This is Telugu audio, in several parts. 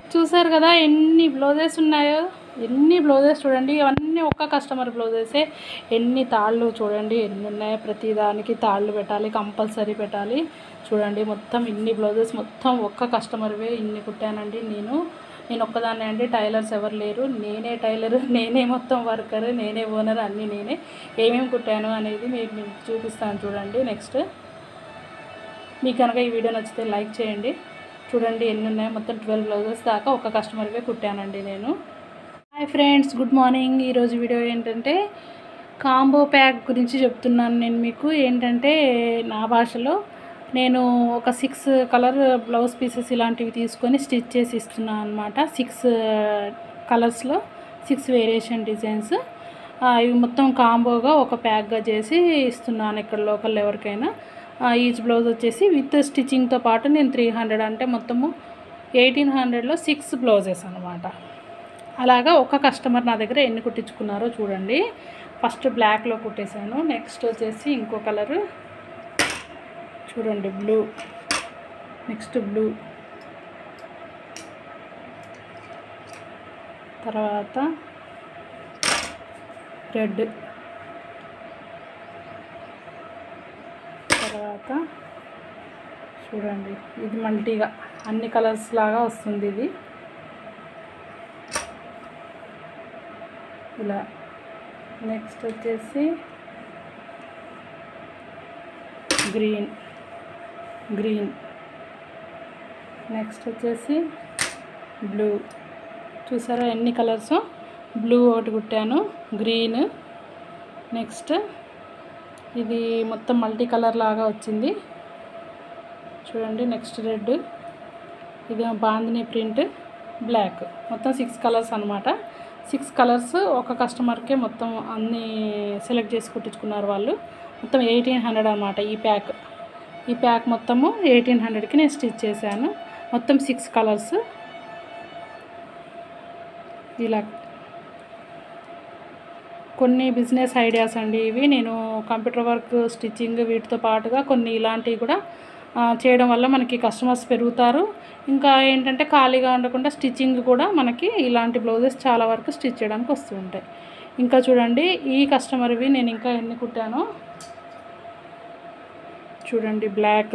చూసారు కదా ఎన్ని బ్లౌజెస్ ఉన్నాయో, ఎన్ని బ్లౌజెస్ చూడండి. ఇవన్నీ ఒక్క కస్టమర్ బ్లౌజెసే. ఎన్ని తాళ్ళు చూడండి ఎన్ని ఉన్నాయో. ప్రతి దానికి తాళ్ళు పెట్టాలి, కంపల్సరీ పెట్టాలి. చూడండి మొత్తం ఇన్ని బ్లౌజెస్ మొత్తం ఒక్క కస్టమర్వే ఇన్ని కుట్టానండి. నేను ఒక్కదాన్నే అండి, టైలర్స్ ఎవరు లేరు. నేనే టైలర్, నేనే మొత్తం వర్కర్, నేనే ఓనర్, అన్నీ నేనే. ఏమేమి కుట్టాను అనేది మీకు చూపిస్తాను చూడండి. నెక్స్ట్ మీకు కనుక ఈ వీడియో నచ్చితే లైక్ చేయండి. చూడండి ఎన్ని ఉన్నాయో, మొత్తం 12 బ్లౌజెస్ దాకా ఒక కస్టమర్కే కుట్టానండి నేను. Hi friends, good morning. ఈరోజు వీడియో ఏంటంటే కాంబో ప్యాక్ గురించి చెప్తున్నాను నేను మీకు. ఏంటంటే నా భాషలో నేను ఒక 6 కలర్ బ్లౌజ్ పీసెస్ ఇలాంటివి తీసుకొని స్టిచ్ చేసి ఇస్తున్నాను అనమాట. 6 కలర్స్లో 6 వేరియేషన్ డిజైన్స్. ఇవి మొత్తం కాంబోగా ఒక ప్యాక్గా చేసి ఇస్తున్నాను ఇక్కడ లోకల్ ఎవరికైనా. ఈచ్ బ్లౌజ్ వచ్చేసి విత్ స్టిచ్చింగ్తో పాటు నేను 300, అంటే మొత్తము 1800లో 6 బ్లౌజెస్ అనమాట. అలాగా ఒక కస్టమర్ నా దగ్గర ఎన్ని కుట్టించుకున్నారో చూడండి. ఫస్ట్ బ్లాక్లో కుట్టేశాను. నెక్స్ట్ వచ్చేసి ఇంకో కలరు చూడండి, బ్లూ. నెక్స్ట్ బ్లూ, తర్వాత రెడ్, తర్వాత చూడండి ఇది మల్టీగా అన్ని కలర్స్ లాగా వస్తుంది ఇది ఇలా. నెక్స్ట్ వచ్చేసి గ్రీన్. నెక్స్ట్ వచ్చేసి బ్లూ. చూసారా ఎన్ని కలర్స్. బ్లూ ఒకటి కుట్టాను, గ్రీన్. నెక్స్ట్ ఇది మొత్తం మల్టీ కలర్ లాగా వచ్చింది చూడండి. నెక్స్ట్ రెడ్, ఇది బాందిని ప్రింట్, బ్లాక్. మొత్తం 6 కలర్స్ అనమాట. 6 కలర్స్ ఒక కస్టమర్కే మొత్తం అన్నీ సెలెక్ట్ చేసి కుట్టించుకున్నారు వాళ్ళు. మొత్తం 1800 అనమాట ఈ ప్యాక్ మొత్తము 1800కి నేను స్టిచ్ చేశాను. మొత్తం 6 కలర్స్ ఇలా. కొన్ని బిజినెస్ ఐడియాస్ అండి ఇవి. నేను కంప్యూటర్ వర్క్, స్టిచ్చింగ్ వీటితో పాటుగా కొన్ని ఇలాంటివి కూడా చేయడం వల్ల మనకి కస్టమర్స్ పెరుగుతారు. ఇంకా ఏంటంటే ఖాళీగా ఉండకుండా స్టిచ్చింగ్ కూడా మనకి ఇలాంటి బ్లౌజెస్ చాలా వరకు స్టిచ్ చేయడానికి వస్తూ ఉంటాయి. ఇంకా చూడండి ఈ కస్టమర్వి నేను ఇంకా ఎన్ని కుట్టానో చూడండి. బ్లాక్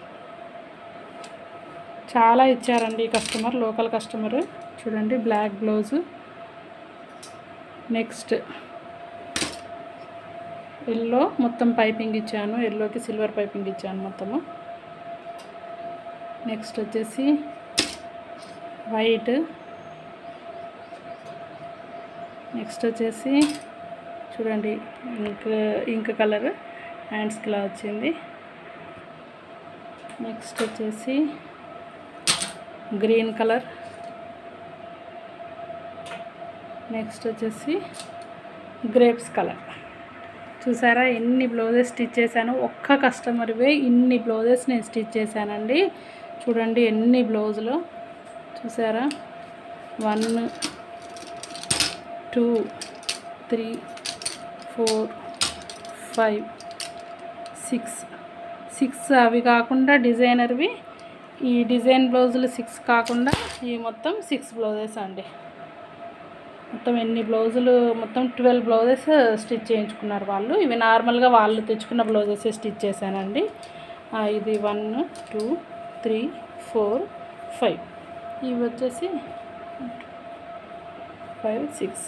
చాలా ఇచ్చారండి ఈ కస్టమర్, లోకల్ కస్టమర్. చూడండి బ్లాక్ బ్లౌజు. నెక్స్ట్ ఎల్లో, మొత్తం పైపింగ్ ఇచ్చాను. ఎల్లోకి సిల్వర్ పైపింగ్ ఇచ్చాను మొత్తము. నెక్స్ట్ వచ్చేసి వైట్. నెక్స్ట్ వచ్చేసి చూడండి ఇంక్ కలర్ హ్యాండ్స్కి ఇలా వచ్చింది. నెక్స్ట్ వచ్చేసి గ్రీన్ కలర్. నెక్స్ట్ వచ్చేసి గ్రేప్స్ కలర్. చూసారా ఎన్ని బ్లౌజెస్ స్టిచ్ చేశాను. ఒక్క కస్టమర్వే ఇన్ని బ్లౌజెస్ నేను స్టిచ్ చేశానండి. చూడండి ఎన్ని బ్లౌజులు చూసారా. 1 2 3 4 5 6 అవి కాకుండా డిజైనర్వి. ఈ డిజైన్ బ్లౌజులు 6 కాకుండా ఈ మొత్తం 6 బ్లౌజెస్ అండి. మొత్తం ఎన్ని బ్లౌజులు, మొత్తం 12 బ్లౌజెస్ స్టిచ్ చేయించుకున్నారు వాళ్ళు. ఇవి నార్మల్గా వాళ్ళు తెచ్చుకున్న బ్లౌజెస్ స్టిచ్ చేశానండి. ఇది 1 2 3 4 5. ఇవి వచ్చేసి 5 6.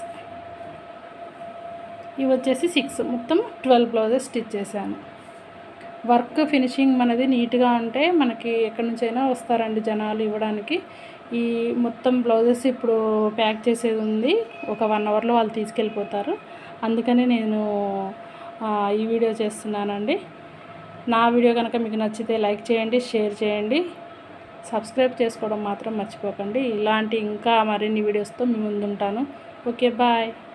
ఇవి వచ్చేసి 6. మొత్తం 12 బ్లౌజెస్ స్టిచ్ చేశాను. వర్క్ ఫినిషింగ్ మనది నీట్గా ఉంటే మనకి ఎక్కడి నుంచైనా వస్తారండి జనాలు ఇవ్వడానికి. ఈ మొత్తం బ్లౌజెస్ ఇప్పుడు ప్యాక్ చేసేది ఉంది. ఒక 1 అవర్లో వాళ్ళు తీసుకెళ్ళిపోతారు. అందుకని నేను ఈ వీడియో చేస్తున్నానండి. నా వీడియో కనుక మీకు నచ్చితే లైక్ చేయండి, షేర్ చేయండి, సబ్స్క్రైబ్ చేసుకోవడం మాత్రం మర్చిపోకండి. ఇలాంటి ఇంకా మరిన్ని వీడియోస్తో మీ ముందుంటాను. Okay, bye.